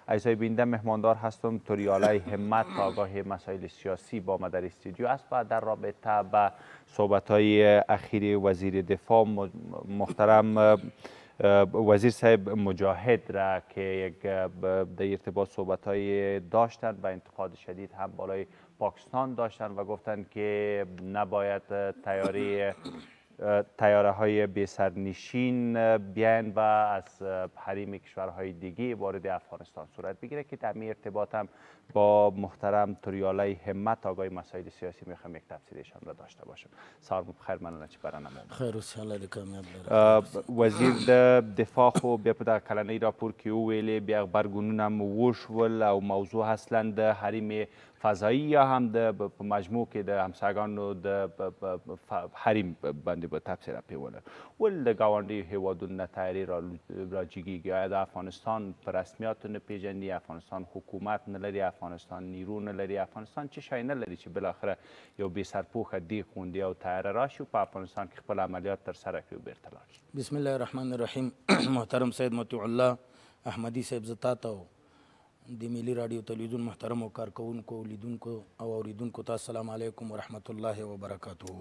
اعضای بیننده مهماندار هستم. توریالای همت آگاه مسائل سیاسی با ما در استودیو است و در رابطه به صحبت‌های اخیر وزیر دفاع محترم وزیر صاحب مجاهد را که یک در ارتباط صحبت‌های داشتند و انتقاد شدید هم بالای پاکستان داشتند و گفتند که نباید طیاره های بی سرنشین بیاین و از حریم کشورهای دیگه وارد افغانستان صورت بگیره که در می ارتباط هم با محترم توریالای همت آگاه مسائل سیاسی میخوام یک تفسیرشان را داشته باشم. سلام بخیر، من چی برنامه خیر و سلام کامیاب وزیر دفاع خو بیا په کلنۍ راپور کې وویلې بیا غبرګونونه هم وشول او موضوع اصلا د حریم فضایی یا هم د مجموع کې د همسایگانو د حریم باندې به تفسیر پیوله ول د گاونډي هیوادونو نه تیاری را جګیږي آیا د افغانستان په رسمیاتو نه پیژني، افغانستان حکومت نه لري، افغانستان نیرو نه لري، افغانستان چه شی نه لري چې بالاخره یو بې سرپوښه دیغ غوندې او تیاره راشي په افغانستان کې خپل عملیات ترسره کړي او بیرته لاړ شي. بسم الله الرحمن الرحیم. محترم سید مطیع الله احمدي صاحب زه تاته د ملي راډیو تلویزیون محترمو کارکوونکو لیدونکو او اوریدونکو ته السلام علیکم ورحمت الله وبرکاته.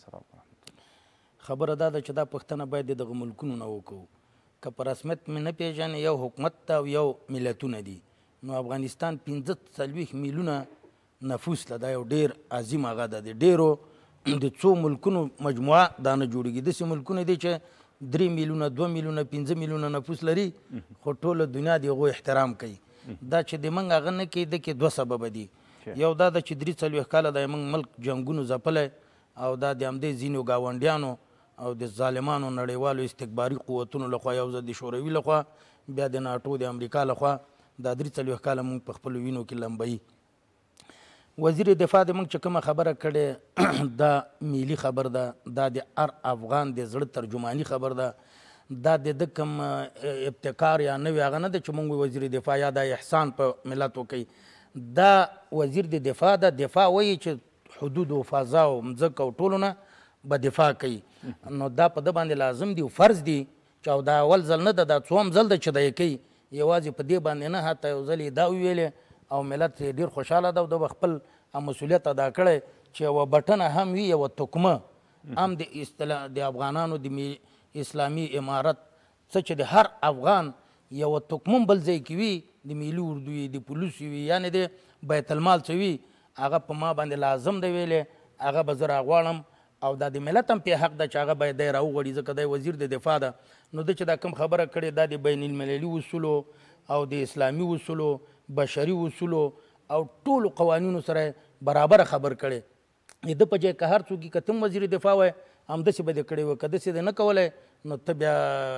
خبره دا ده چې دا پوښتنه باید د دغه ملکونو نه وکړو که په رسمیت مې نه پیژنې یو حکومت ته او یو ملتونه دي نو افغانستان 45 میلیونه نفوس له دا یو ډېر عظیم هغه ده د ډېرو د څو ملکونو مجموعه دا نه جوړېږي. داسې ملکونه دي چې 3 میلیونه 2 میلیونه 5 میلیونه نفوس لري خو ټوله دنیا د هغوی احترام کوي. دا چې د موږ هغه نه کوي د کې دوه سببه دي. یو دا ده چې 43 کاله د موږ ملک جنګونو ځپلی او دا د همدې ځینو ګاونډیانو او د ظالمانو نړیوالو استکباري قوتونو لخوا یو ځل د شوروي لخوا بیا د ناټو د امریکا لخوا دا 43 کاله موږ په خپلو وینو کې لمبوي. وزیر دفاع د موږ چې کومه خبره کړې دا ملي خبر ده، دا د هر افغان د زړه ترجماني خبر ده، دا د کوم ابتکار یا نوی هغه نه ده چې موږ وزیر دفاع یا دا احسان په ملت وکوي. دا وزیر د دفاع ده، دفاع وایي چې حدود و فضا او مځکه او ټولو نه به دفاع کوي. نو دا په ده باندې لازم دی او فرض دی چې او دا اول ځل نه ده، دا څوم ځل ده چې دا یې کوي. یوازې په دې باندې نه، حتی یو ځل یې دا وویلې او ملت ډېر خوشحاله ده او ده به خپل مسؤلیت ادا کړی چې یوه بټنه هم وي، یوه تکمه هم د افغانانو د اسلامي امارت څه چې د هر افغان یوه تکمه بل ځای کې وي، د ملي اردو وي، د پولیسو وي، یعنې د بیت المال څه وي، هغه په ما باندې لازم دی ویلې، هغه به زه راغواړم او دا د ملت هم پې حق ده چې هغه باید دی راوغواړي ځکه دی وزیر د دفاع ده. نو ده چې دا کوم خبره کړې دا د بین المللي اصولو او د اسلامي اصولو بشري اصولو او ټولو قوانینو سره برابره خبر کړی. د په ځای که هر څوک که ته وزیر دفاع وای همداسې به دې کړی وه، که داسې دې نه کولی نو ته بیا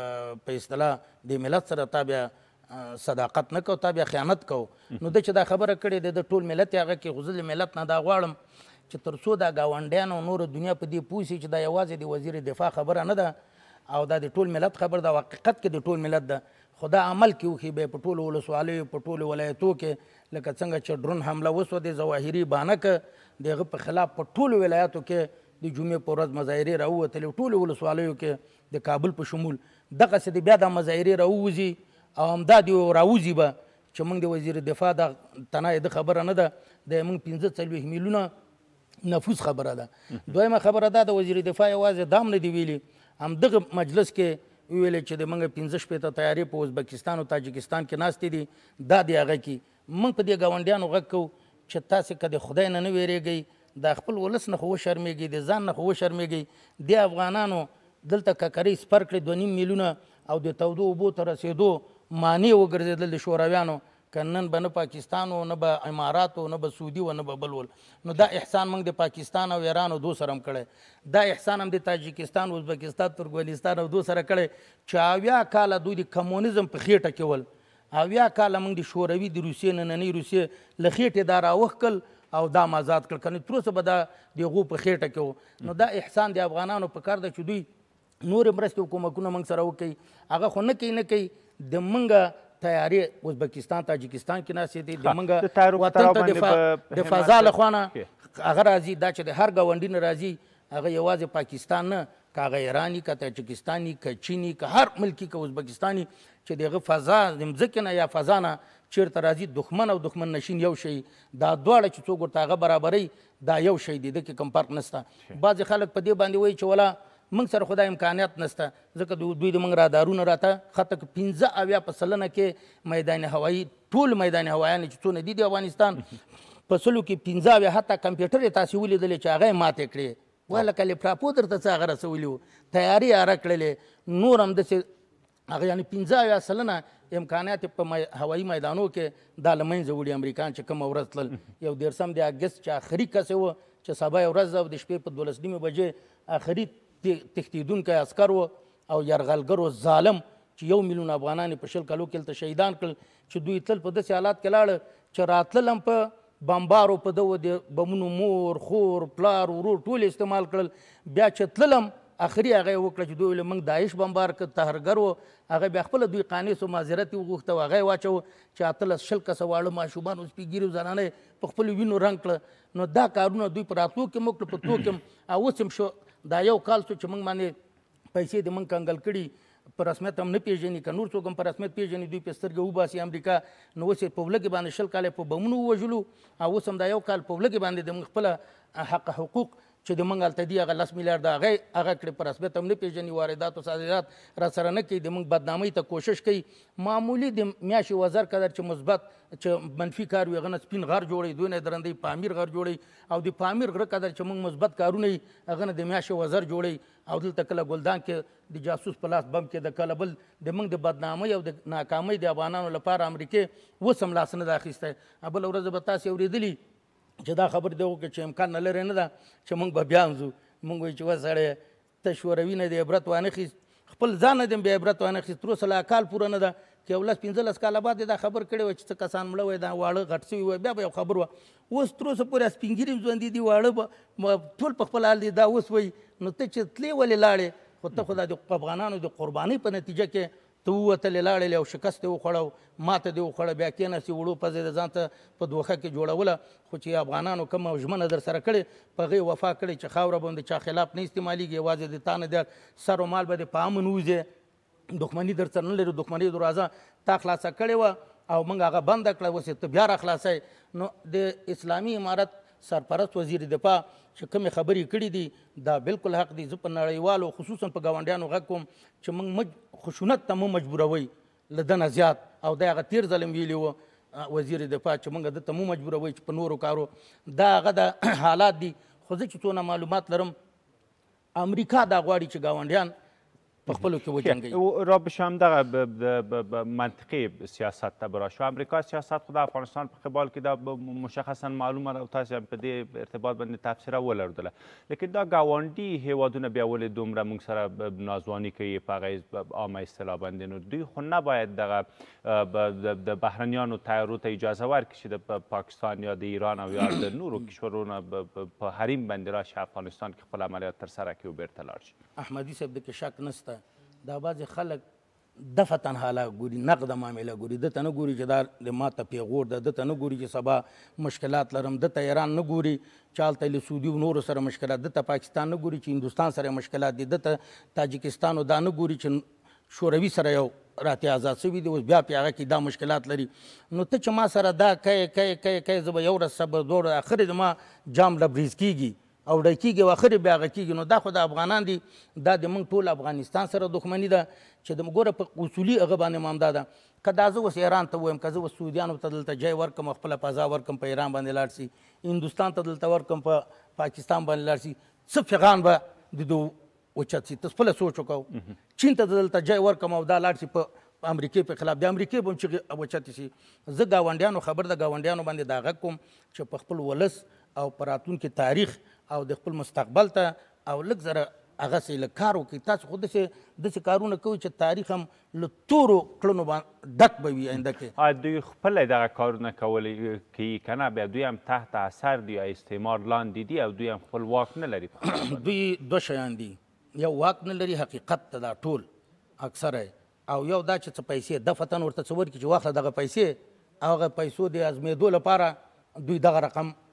په اصطلاح د ملت سره تا بیا صداقت نه کو، تا بیا خیانت کو. نو ده چې دا خبره کړې ده د ټول ملت هغه کې خو زه له ملت نه دا غواړم چې تر څو دا ګاونډیان او نور دنیا په دې پوه شي چې دا یوازې د وزیر دفاع خبره نه ده او دا د ټول ملت خبر ده، حقیقت کې د ټول ملت ده. خو دا عمل کې وښي به په ټولو ولسوالیو په ټولو ولایتو کې لکه څنګه چې ډرون حمله وسوه د ظواهري بانکه د هغه په خلاف په ټولو ولایاتو کې د جمعې په ورځ مظاهرې راووتلې، ټولو ولسوالیو کې د کابل په شمول دغسې د بیا دا مظاهرې راووځي او همدا د راوځي به چې موږ د وزیر دفاع د تنه د خبره نه ده، د موږ 45 میلیونه نفوس خبره ده. دویمه خبره دا د وزیر دفاع یوازې دام نه دی ویلي، همدغه مجلس کې ویلې چې د موږ 15 تیارې په ازبکستان او تاجکستان کې ناستې دي، دا د هغه کې موږ په دې ګاونډیانو غږ کوو چې تاسې که د خدای نه ویرېږئ، د خپل ولس نه خو وشرمېږئ، د ځان نه خو وشرمېږئ. د افغانانو دلته ککرۍ سپر کړې 2.5 میلیونه او د تودو اوبو ته رسېدو مانع وګرځېدل د شورویانو، که نن به نه پاکستان و نه به امارات و نه به سعودي و نه به بل ول. نو دا احسان موږ د پاکستان او ایران او دو سره هم کړی، دا احسان هم د تاجکستان ازبکستان ترکمنستان او دو سره کړی چې 80 کاله دوی د کمونیزم په خېټه کې ول، 80 کاله موږ د شوروي د روسیې نننۍ روسیې له خېټې دا راوښکل او دا آزاد کړ، کنې تر اوسه به دا د هغو په خېټه کې و. نو دا احسان د افغانانو په کار ده چې دوی نورې مرستې او کومکونه موږ سره وکوي. هغه خو نه کوي د موږ تیارې ازبکستان تاجکستان کې ناستې دي، د موږ وطن ته د فضا له خوا نه هغه راځي، دا چې د هر ګاونډي نه راځي هغه یوازې پاکستان نه که هغه ایراني که تاجکستاني که چیني که هر ملکي که ازبکستاني چې د هغه فضا د مځکې نه یا فضا نه چېرته راځي دښمن او دښمن نشین یو شی دا دواړه چې څوک ورته هغه برابروي دا یو شی دی د کې کوم فرق نشته. بعضې خلک په دې باندې وایي چې ولا موږ سره خو دا امکانیت نشته ځکه دوی د موږ رادارونه راته خطه 95% کې میدان هوایي ټول میدان هوایانې چې څونه دي د افغانستان په سلو کې 15 حتی کمپیوټر یې تاسې ولیدلې چې هغه یې ماتې کړې وایي لکه لیپټاپو درته څه هغه رسولي وو تیاري اره کړلې نور هم داسې هغه یعنې 15% امکانات په هوایي میدانو کې دا له منځه وړي امریکایان چې کومه ورځ تلل 11 د اګست چې آخري کس و چې سبا یې ورځ او د شپې په 12 بجې آخري تښتېدونکی عسکر و او یرغلګر و ظالم چې 1 میلیون افغانان په 20 کلو کې هلته شهیدان کړل چې دوی تل په داسې حالات کې لاړه چې راتلل هم په بمبارو په دغو د بمونو مور خور پلار ورور ټول استعمال کړل بیا چې تلل هم اخري هغه یې وکړه چې دوی ویل موږ داعش بمبار کړ تهرګر و هغه بیا خپله دوی قانع سو معذرت یې وغوښته و هغه یې واچوه چې 18 کسه واړه ماشومان اوس سپین ږیري زنانه یې په خپلو وینو رنګ کړه نو دا کارونه دوی په راتلو کې موږ کړل په تو کې او اوس هم شو دا یو کال شو چې موږ باندې پیسې د موږ کنګل کړي په رسمیت هم نه پیژني که نور څوک هم په رسمیت پیژني دوی په سترګې وباسي امریکا نو اوس یې په ولږې باندې 20 کاله په بمونو ووژلو او اوس هم دا یو کال په ولږې باندې د موږ خپله حق حقوق چې د موږ هلته دي هغه 10 میلیارډ هغه کړي په رسمیت هم نه پیژني واردات او صادرات را سره نه کوي د موږ بدنامۍ ته کوشش کوي معمولي د میاشتې وزر قدر چې مثبت چې منفي کار وي هغه نه سپین غر جوړوي دوی نه درندوي پامیر غر جوړوي او د پامیر غره قدر چې موږ مثبت کارونه وي هغه نه د میاشتې وزر جوړوي او دلته کله ګلدان کې د جاسوس په لاس بم کې د کله بل د موږ د بدنامۍ او د ناکامۍ د افغانانو لپاره امریکې اوس هم لاس نه ده اخیستی بله ورځ به تاسې اورېدلي چې دا خبر دی وکړه چې امکان نه لري نه ده چې موږ به بیا ځو موږ وایو چې وه سړی ته شوروي نه د عبرت وانخیست خپل ځان نه د بیا عبرت وانخیست تر اوسه لا کال پوره نه ده چې 15 کاله بعد دا خبر کړی وه چې څه کسان مړه وای دا واړه غټ سوي وای بیا به یو خبر وه اوس تر اوسه پورې سپین ږیري هم ژوندي دي واړه به ټول په خپل حال دي دا اوس وایي نو ته چې تلې ولې لاړې خو ته خو دا د افغانانو د قربانۍ په نتیجه کې ته ووتلې لاړې او شکست یې وخوړه ماته دې وخوړه بیا کېناستې وړو پزې د ځان ته په دوښه کې جوړوله خو چې افغانانو کومه ژمنه در سره کړې په هغې وفا کړې چې خاوره به هم د چا خلاف نه استعمالېږي یوازې د تا نه د سر و مال به د په امن ووځې دښمني در سره نه لري دښمنۍ دروازه تا خلاصه کړې وه او موږ هغه بنده کړه اوس ته بیا را خلاصی نو د اسلامي امارت سرپرست وزیر دفاع چې کومې خبرې کړي دي دا بالکل حق دي زه په نړیوالو خصوصا په ګاونډیانو غږ کوم چې موږ خشونت ته مو مجبوروئ له ده نه زیات او دا هغه تیر ځل هم ویلي وه وزیر دفاع چې موږ ده ته مو مجبوروئ چې په نورو کارو دا هغه د حالات دي خو زه چې څونه معلومات لرم امریکا دا غواړي چې ګاونډیان په خپلو کې وجنګوي را بشم دغه منطقی سیاست ته برا شو امریکا سیاست خود افغانستان په قبال کې دا مشخصا معلومه او تاسو هم په دې ارتباط باندې تفسیره ولرله لیکن دا ګاونډي هیوادونه بیا ولې دومره موږ سره نازواني کوي په هغه عامه اصطلاح باندې نو دوی خو نباید دغه د بهرنیانو تیارو ته اجازه ورکړي چې د پاکستان یا د ایران او یا د نورو کشورونو په حریم باندې راشي افغانستان کې خپل عملیات ترسره کړي او بیرته لاړ شي احمدي صاحب دې کې شک نشته دا بعضې خلک دفتن حاله ګوري نقده معامله ګوري ده ته نه ګوري چې دا د ماته پیغور ده ده ته نه ګوري چې سبا مشکلات لرم ده ته ایران نه ګوري چې هلته له سعودي او نورو سره مشکلات ده ته پاکستان نه ګوري چې هندوستان سره مشکلات دي ده ته تاجکستان او دا نه ګوري چې شوروي سره یو راتې آزاد شوي دي اوس بیا په هغه کې دا مشکلات لري نو ته چې ما سره دا کوې زه به یو ورځ صبر دوړ اخر د ما جام لبریز کېږي او ډی کېږي او اخر بیا هغه کېږي نو دا خو د افغانان دي دا د موږ ټول افغانستان سره دښمني ده چې د ګوره په اصولي هغه باندې هم دا ده که دا زه اوس ایران ته ووایم که زه اوس سعودیانو ته دلته جای ورکړم خپله فضا ورکړم په ایران باندې لاړ شي هندوستان ته دلته ورکړم په پاکستان باندې لاړ شي څه فغان به د دو اوچت شي ته خپله سوچ وکړو چین ته دلته جای ورکړم او دا لاړ شي په امریکې په خلاف د امریکې به هم چغې اوچتې شي زه ګاونډیانو خبر د ګاونډیانو باندې دا غږ کوم چې په خپل ولس او په راتلونکي تاریخ او د خپل مستقبل ته او لږ زره هغسې لږ کار وکړي تاسو خو داسې کارونه کوئ چې تاریخ هم له تورو کړنو باندې ډک به وي آینده کې دوی خپله دغه کارونه کولی کوي که نه بیا دوی هم تحت اثر دي یا استعمار لاندې دي او دوی هم خپل واک نه لري دوی دوه شیان دي یو واک نه لري حقیقت ته دا ټول اکثره او یو دا چې څه پیسې دفتن ورته څه ورکړي چې واخله دغه پیسې او هغه پیسو د ازمېدو لپاره دوی دغه رقم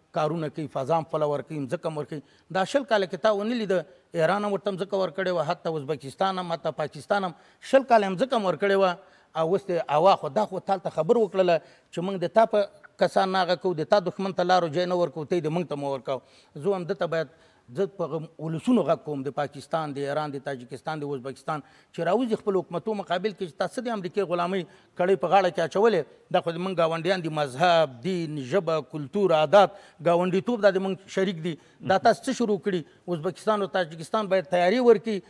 کارونه کوي، فضا هم خپله ورکوي، مځکه هم ورکوي. دا 20 کاله کې تا ونه لیده ایران هم ورته مځکه ورکړې وه، حتی ازبکستان هم، حتی پاکستان هم 20 کاله یې مځکه هم ورکړې وه. او اوس هوا خو دا خو تالته خبر وکړله چې موږ د تا په کسان نه هغه کوو، د تا دښمن ته لارو جای نه ورکوو، ته یې د موږ ته مه ورکوو. زه هم دته باید زه په ولسونو غږ کوم، د پاکستان، د ایران، د تاجکستان، د ازبکستان، چې راوځي خپل حکومتو مقابل کې چې تاسو د امریکې غلامۍ کړۍ په غاړه کې اچولې. دا خو زموږ ګاونډیان دي، مذهب، دین، ژبه، کلتور، عادات، ګاونډیتوب دا زموږ شریک دي. دا تاسو څه شروع کړي؟ ازبکستان او تاجکستان باید تیاری ورکړي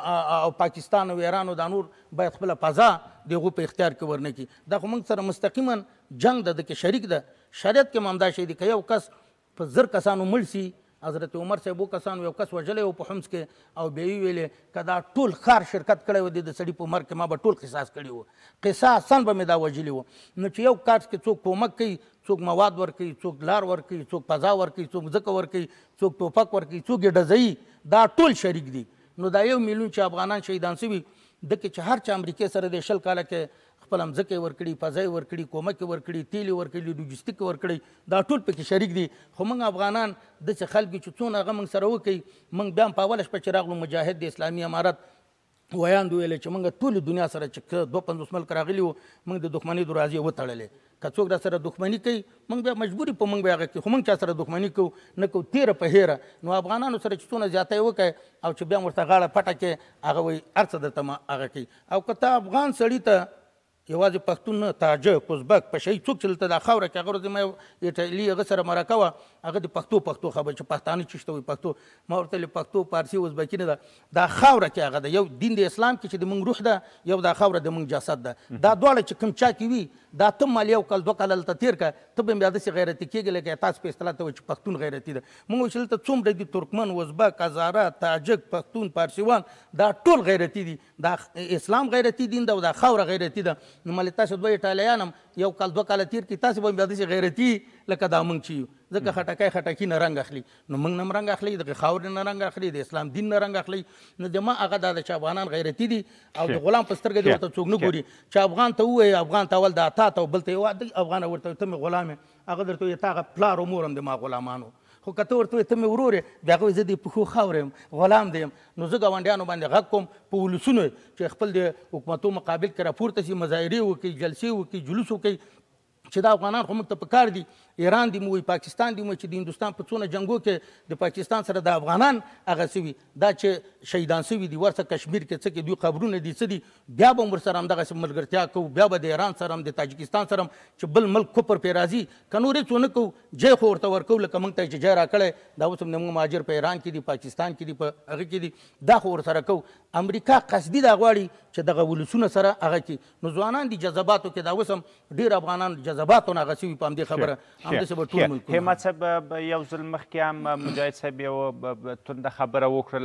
او پاکستان او ایران او دا نور باید خپله فضا د هغو په اختیار کې ورنه کړي. دا خو موږ سره مستقیما جنګ ده، د کې شریک ده. شریعت کې هم همدا شی دی که یو کس په 1000 کسانو مړ سي، حضرت عمر صاحب کسانو یو کس وژلی و په حمص کې، او بیا یې ویلې که دا ټول ښار شرکت کړی و د سړي په مرګ کې، ما به ټول قصاص کړي وو، قصاصاً به مې دا وژلي وو. نو چې یو کار کې څوک کومک کوي، څوک مواد ورکوي، څوک لار ورکوي، څوک فضا ورکوي، څوک ځمکه ورکوي، څوک ټوپک ورکوي، څوک یې ډزوي، دا ټول شریک دي. نو دا 1 میلیون چې افغانان شهیدان سوي، دکې چې هر چا امریکې سره د 20 کاله کې خپل مځکې ورکړي، فضا یې ورکړي، کومک یې ورکړي، تیل یې ورکړي، لوجستیک یې ورکړي، دا ټول پکې شریک دي. خو موږ افغانان داسې خلک چې څونه هغه موږ سره وکړي، موږ بیا هم په اوله شپه چې راغلو مجاهد د اسلامي امارت ویاند ویلې چې موږ ټولې دنیا سره چې 52 ملک راغلي وو، موږ د دښمنۍ دروازې وتړلې. که څوک را سره دښمني کوي، موږ بیا مجبوري په موږ به هغه کوي، خو موږ چا سره دښمني کوو نه کوو، تیره په هیره. نو افغانانو سره چې څونه زیاتی وکړي او چې بیا ورته غاړه پټه کړي، هغه وایي هر څه درته هغه کوي. او که ته افغان سړي ته یوازې پښتون نه، تاجک، ازبک، پشهي، څوک چې دلته دا خاوره کې، هغه ورځ ما یو ایټالي هغه سره مرکه وه، هغه د پښتو خبر چې پښتانه چې شته وي پښتو، ما ورته ویل پښتو، پارسي، ازبکي نه ده، دا خاوره کې هغه ده، یو دین د اسلام کې چې د موږ روح ده، یو دا خاوره د موږ جسد ده. دا دواړه چې کوم چا کې وي، دا ته مال 1 کال 2 کال هلته تېر کړه، ته به هم بیا داسې غیرتي کېږي لکه تاسو په اصطلاح ته وایي چې پښتون غیرتي ده. موږ وایو چې دلته څومره دي ترکمن، ازبک، هزاره، تاجک، پښتون، پارسیوان، دا ټول غیرتي دي. دا اسلام غیرتي دین ده او دا خاوره غیرتي ده. نو مالې تاسو دوه ایټالیان هم 1 کال 2 کاله تېر کړي، تاسو به هم بیا داسې غیرتي لکه دا موږ چې یو. ځکه خټکی نه رنګ اخلي، نو موږ نه هم رنګ اخلي، د خاورې نه رنګ اخلي، د اسلام دین نه رنګ اخلي. نو زما هغه دا ده چې افغانان غیرتي دي او د غلام په سترګه دې ورته څوک نه ګوري. چې افغان ته ووایي، افغان ته اول دا تا ته او بل ته یې افغان ورته ته مې غلام یې، هغه درته وایي تا هغه پلار او مور هم د ما غلامانو. خو که ته ورته وایي ته مې ورور یې، بیا هغه وایي زه د پښو خاوره یم، غلام دی یم. نو زه ګاونډیانو باندې غږ کوم په ولسونو چې خپل د حکومتو مقابل کې راپورته شي، مظاهرې وکړي، جلسې وکړي، جلوس وکړي، چې دا افغانان خو موږ ته پکار دي. ایران دی مو وایي، پاکستان دی مو چې د هندوستان په څونه جنګو کې د پاکستان سره د افغانان هغه سوي، دا چې شهیدان سوي دي، ورته کشمیر کې څه کې دوی قبرونه دي څه دي، بیا به هم ورسره همدغسې ملګرتیا کوو، بیا به د ایران سره هم د تاجکستان سره هم چې بل ملک کفر پرې راځي، که نور هېڅ ونه کوو، جای خو ورته ورکوو لکه موږ ته چې جای راکړی. دا اوس هم زموږ مهاجر په ایران کې دي، پاکستان کې دي، په هغه کې دي، دا خو ورسره کوو. امریکا قصدي دا غواړي چې دغه ولسونه سره هغه کړي. نو ځوانان دي جذباتو کې، دا اوس هم ډېر افغانان جذباتو نه هغه سوي په همدې خبره، همداسې به ټول ملکونه. همت صاحب یو ځل مخکې هم مجاهد صاحب یو تنده خبره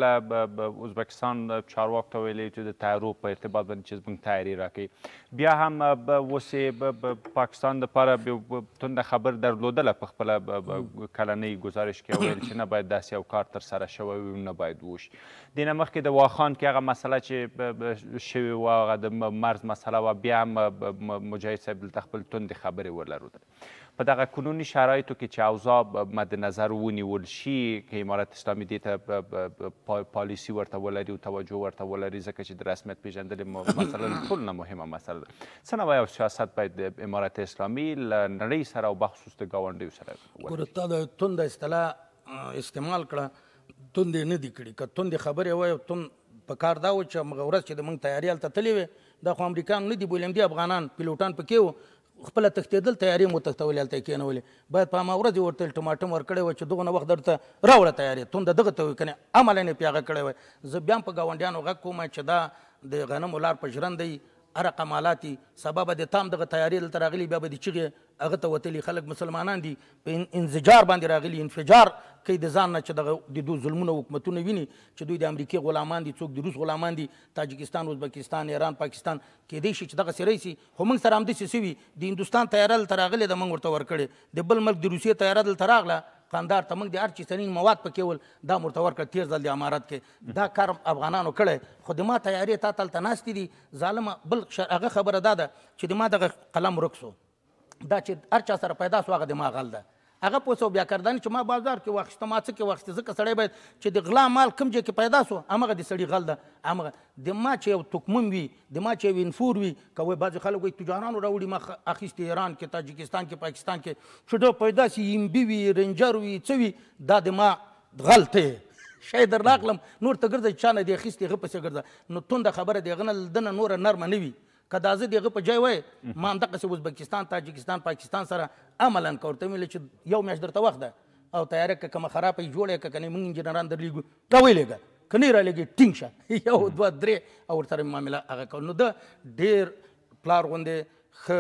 وکړله، ازبکستان چارواکو ته ویلي چې د طیارو په ارتباط باندې چې زموږ تیاري راکوي. بیا هم اوس یې پاکستان دپاره تنده خبر درلودله په خپله کلنۍ ګزارش کې، ویل چې نه باید داسې یو کار ترسره شوی وي، نه باید وشي. دې نه مخکې د واخان کې هغه مسله چې شوې وه، هغه د مرز مسله وه، بیا هم مجاهد صاحب دلته خپل تندې خبرې ولرودلې. په دغه کنوني شرایطو کې چې اوضاع مد نظر ونیول شي، که امارت اسلامي دې ته پالیسي ورته ولري او توجه ورته ولري، ځکه چې د رسمیت پېژندلې مسله ټول نه مهمه مسله ده، څه نوی یو سیاست باید د امارت اسلامي له نړۍ سره او بخصوص د ګاونډیو سره ګوره تا د تنده اصطلاح استعمال کړه، تندې نه دي کړي. که تندې خبرې وایي، تند په کار دا و چې هغه ورځ چې د موږ تیاري هلته تللې وې، دا خو امریکان نه دي بولیم، دي افغانان پیلوټان پکې وو، خپله تښتېدل، تیارې مو تښتولې، هلته یې کېنولې. باید په همه ورځ یې ورته الټیماټم ورکړی وای چې دغونه وخت درته راوړه تیارې، تنده دغه ته وایي، که نه عملاً یې پې هغه کړی وای. زه بیا هم په ګاونډیانو غږ کوم چې دا د غنمو لار په ژرنده هر کمالات سبب د تام دغه تیاری دلته راغلي، بیا به د چغې هغه ته وتلي خلک مسلمانان دي په انزجار باندې راغلي، انفجار کوي د ځان نه چې دغه د دوی ظلمونه حکومتونه ویني چې دوی د امریکې غلامان دي، څوک د روس غلامان دي، تاجکستان، ازبکستان، ایران، پاکستان. کېدای شي چې دغسې راشي، خو موږ سره همداسې سوي، د هندوستان تیاره دلته راغلې ده، موږ ورته ورکړې، د بل ملک د روسیې تیاره دلته راغله قندار ته، موږ د هر چي سنین مواد پکې ول، دا ورته ورکړه تېر ځل د امارت کې. دا کار افغانانو کړی، خو د ما تیارې تا ته هلته ناستې دي ظالمه. بل هغه خبره دا ده چې د ما دغه قلم ورک سو، دا چې هر چا سره پیدا سو هغه د ما غل ده، هغه پوه سو بیا کردانې چې ما بازار کې واخیسته ما څه کې واخیسته ځکه سړی باید چې د غلا مال کوم ځای کې پیدا سو همغه د سړي غل ده همغه د ما چې یو تکمم وي د ما چې یو انفور وي که وایي بعضې خلک وایي تجارانو راوړي ما اخیستې ایران کې تاجکستان کې پاکستان کې چې دا پیدا سي ایمبي وي رنجر وي څه وي دا د ما غل ته شی در راغلم نور ته ګرځه چې چا نه دې اخیستې هغه پسې ګرځه نو تونده خبره د هغه نه دنه نوره نرمه نه وي که دا زه د هغه په ځای وای ما همدقسې ازبکستان تاجکستان پاکستان سره عملا که ورته ویل چې یو میاشت درته وخت ده او تیاره که کومه خرابه یې جوړه که کنې موږ انجینران درلیږو راویلېږه که نه یې رالېږې ټینګ شه یو دوه درې او ورسره معامله هغه کول نو ده ډېر پلار غوندې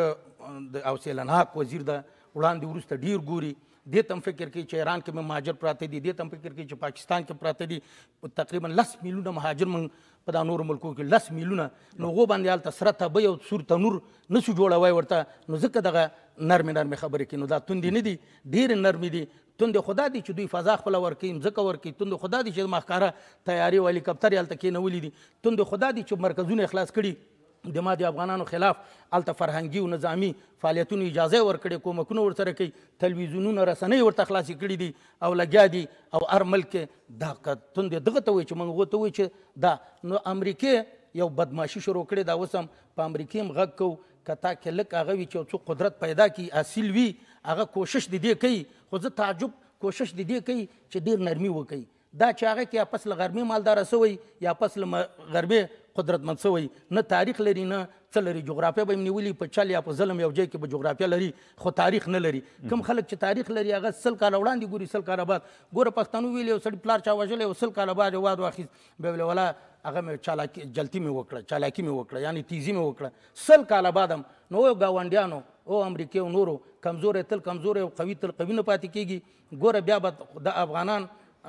ښه د حوصلهناک وزیر ده وړاندې وروسته ډېر ګوري دې ته هم فکر کوي چې ایران کې مهاجر پراته دي دې ته هم فکر کوي چې پاکستان کې پراته دي تقریبا 10 میلیونه مهاجر موږ په دا نورو ملکو کې 10 میلیونه نو هغو باندې هلته سره تبۍ او سور تنور نسو جوړوی ورته نو ځکه دغه نرمې نرمې خبرې کوي نو دا توندې نه دي ډېرې نرمې دي توندې خدا دي چې دوی فضا خپله ورکوي مځکه ورکوي توندې خدا دي چې مخکاره تیارې او هلیکاپټر یې هلته کېنولي دي توندې خدا دي چې مرکزونه خلاص کړي د ما د افغانانو خلاف هلته فرهنګي او نظامي فعالیتونو اجازه ورکړې کومکونه ورسره کوي تلویزیونونه رسنۍ ورته خلاصې کړي دي او لګیا دي او هر ملک کې دا توندې دغه ته وایي چې موږ هغو ته وایي چې دا نو امریکې یو بدماشي شروع کړې دا اوس هم په امریکې هم غږ کوو که تا کې لږ هغه وي چې یو څوک قدرت پیدا کړي اصیل وي هغه کوشش د دې کوي خو زه تعجب کوشش د دې کوي چې ډېر نرمي وکوي دا چې هغه کې یا پس له غربي مالداره سوی یا پس له غربي قدرتمند سوی نه تاریخ لري نه څه لري جغرافیه به یې نیولي په چل یا په ظلم یو ځای کې به جغرافیه لري خو تاریخ نه لري کوم خلک چې تاریخ لري هغه 100 کاله وړاندې ګوري 100 کاله بعد ګوره پښتنو ویلي یو سړي پلار چا وژلی او 100 کاله بعد واد واخیست بیا ویل ولا هغه مې جلتي مې وکړه چالاکي مې وکړه یعنې تیزي مې وکړه 100 کاله بعد هم نو یو ګاونډیانو او امریکې او نورو کمزوری تل کمزوری او قوي تل قوي نه پاتې کېږي ګوره بیا به د افغانان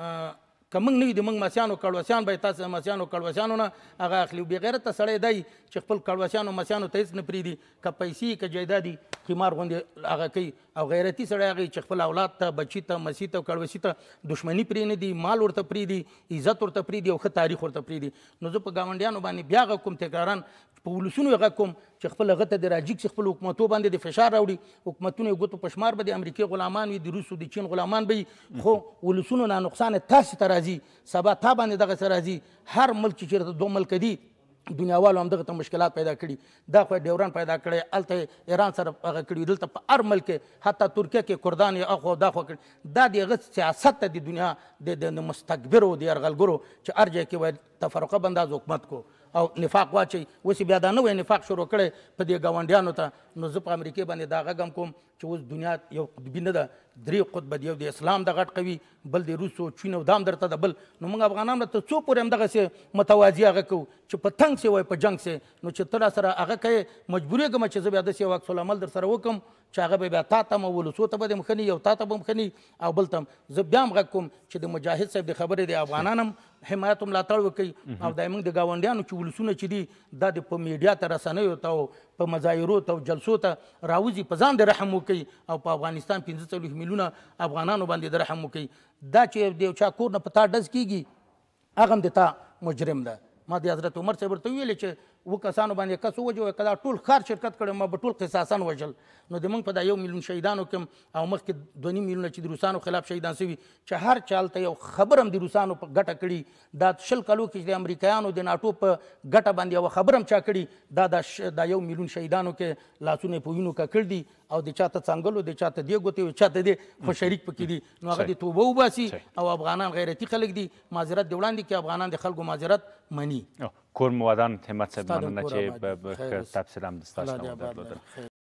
که موږ نه وي د موږ مسیانو کړوسیان به یې تاسو مسیانو کړوسیانو نه هغه اخلي بې غیرته سړی دی چې خپل کړوسیانو مسیانو ته هېڅ نه پرېږدي که پیسې که جایدادي قمار غوندې هغه کوي او غیرتي سړی هغه چې خپل اولاد ته بچي ته مسي ته کړوسي ته دښمني پرې نه دي مال ورته پرېږدي عزت ورته پرېږدي او ښه تاریخ ورته پرېږدي نو زه په ګاونډیانو باندې بیا غږ کوم تکراران په ولسونو یې غږ کوم چې خپل هغه ته د راجیګ شي خپل حکومتو باندې د فشار راوړي حکومتونه یې ګوتو په شمار به د امریکې غلامان وي د روسو د چین غلامان به وي خو ولسونو نه نقصان تاسې ته راځي سبا تا باندې دغسې راځي هر ملک چې چېرته دوه ملک دي دنیاوالو هم دغه ته مشکلات پیدا کړي دا خو ډیوران پیدا کړی هلته ایران سره هغه کړي دلته په هر ملک کې حتی ترکیه کې کردان یې اخوا دا خوا کړي دا د هغه سیاست ته د دنیا د مستکبرو د یرغلګرو چې هر ځای کې باید تفرقه بنداز حکومت کو او نفاق واچي اوس بیا دا نه وایي نفاق شروع کړی په دې ګاونډیانو ته نو زه په امریکې باندې دا غږ هم کوم چې اوس دنیا یو قطبي نه ده درې قطبه دي یو د اسلام د غټ قوي بل د روس او چین او دام درته ده بل نو موږ افغانان ته څو پورې همدغسې متوازي هغه کوو چې په تنګ سې وایي په جنګ سې نو چې ته راسره هغه کوې مجبورېږم چې زه بیا داسې یو عکس العمل در سره وکړم چې هغه به بیا تا ته م ولسو ته به دې مخني یو تا ته به مخني او بل ته زه بیا هم غږ کوم چې د مجاهد صاحب د خبرې د افغانان هم حمایت او ملاتړ وکړي او دا موږ د ګاونډیانو چې ولسونه چې دي دا د په میډیا ته رسنیو ته او په مظاهرو ته او جلسو ته راوځي په ځان د رحم وکړي او په افغانستان 45 میلیونه افغانانو باندې د رحم وکړي دا چې د یو چا کور نه په تا ډز کېږي هغه هم د تا مجرم ده ما د حضرت عمر صاحب ورته ویلې چې و کسانو باندې کس ووجه که دا ټول ښار شرکت کړی ما به ټول قصاصاً وژل نو د موږ په دا 1 میلیون شهیدانو کې او مخکې 2.5 میلیونه چې د روسانو خلاف شهیدان شوي چې هر چا هلته یو خبر هم د روسانو په ګټه کړي دا 20 کلو کې چې د امریکایانو د ناټو په ګټه باندې یوه خبر هم چا کړي دا 1 میلیون شهیدانو کې لاسونه یې په وینو ککړ دي او د چا ته څنګلو د چا ته دې ګوتې او چا ته دې خو شریک پکې دي نو هغه د توبه وباسي او افغانان غیرتي خلک دي معذرت د وړاندې کې افغانان د خلکو معذرت مني کور مو ودان همت صاحب مننه چې به تفصیل هم دستاش نمو درلودل